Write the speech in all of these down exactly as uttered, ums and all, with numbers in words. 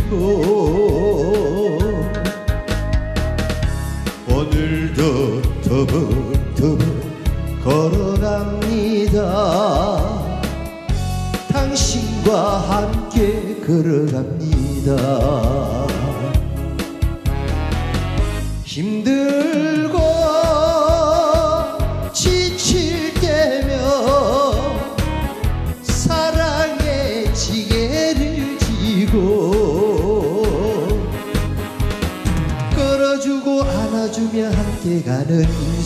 오늘도 터벅터벅 걸어갑니다. 당신과 함께 걸어갑니다. 힘들고 지칠 때면 사랑의 지게를 지고 끌어주고 안아주며 함께 가는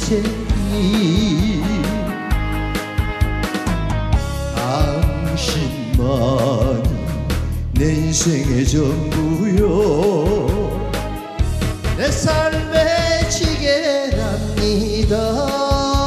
인생이 당신만이 내 인생의 전부요. 내 삶의 지게랍니다.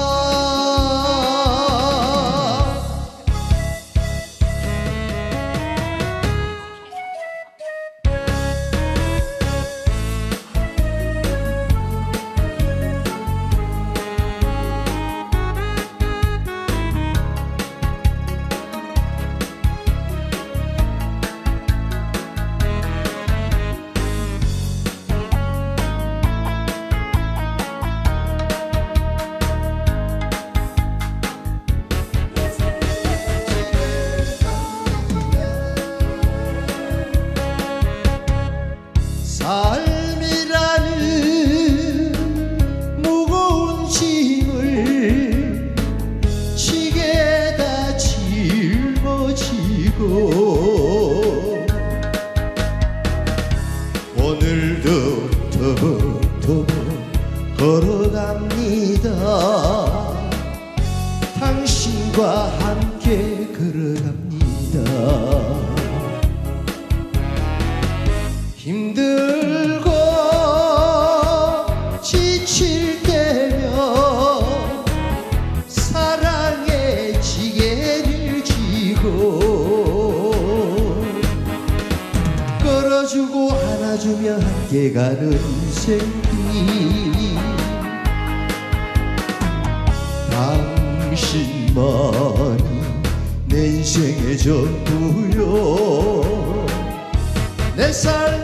삶이라는 무거운 짐을 지게다 짊어지고 오늘도 터벅터벅 걸어갑니다. 당신과 함께 걸어갑니다. 힘들고 지칠 때면 사랑의 지게를 지고 끌어주고 안아주며 함께 가는 인생이 당신만이 내 인생의 전부요. 내 삶